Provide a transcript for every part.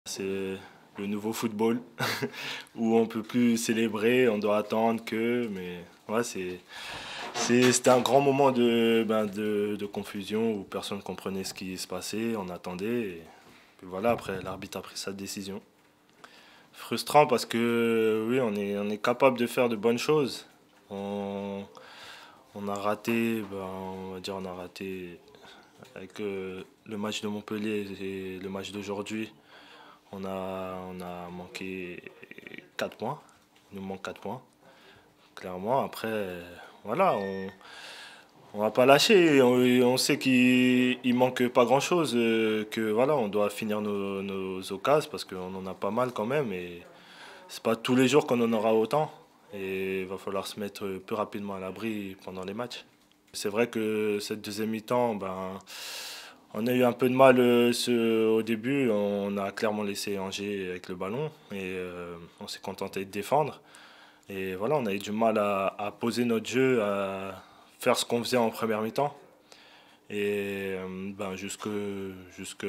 C'est le nouveau football où on peut plus célébrer, on doit attendre que. Mais ouais, c'était un grand moment de confusion où personne ne comprenait ce qui se passait, on attendait. Et puis voilà, après l'arbitre a pris sa décision. Frustrant parce que oui, on est capable de faire de bonnes choses. On, on a raté, on va dire, on a raté avec le match de Montpellier et le match d'aujourd'hui. On a manqué 4 points. Il nous manque 4 points, clairement. Après, voilà, on va pas lâcher. On sait qu'il manque pas grand-chose. Que voilà, on doit finir nos occasions parce qu'on en a pas mal quand même. Et c'est pas tous les jours qu'on en aura autant. Et il va falloir se mettre plus rapidement à l'abri pendant les matchs. C'est vrai que cette deuxième mi-temps, on a eu un peu de mal au début. On a clairement laissé Angers avec le ballon et on s'est contenté de défendre. Et voilà, on a eu du mal à poser notre jeu, à faire ce qu'on faisait en première mi-temps. Et jusque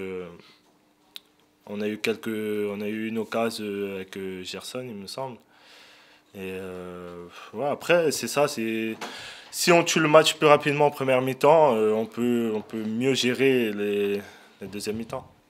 on a eu une occasion avec Gerson, il me semble. Et ouais, après, c'est ça, si on tue le match plus rapidement en première mi-temps, on peut mieux gérer les deuxièmes mi-temps.